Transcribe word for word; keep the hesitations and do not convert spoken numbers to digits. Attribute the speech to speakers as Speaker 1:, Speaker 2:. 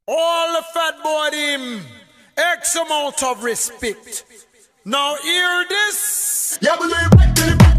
Speaker 1: All the fat boy him, X amount of respect. Now hear this. Yeah, but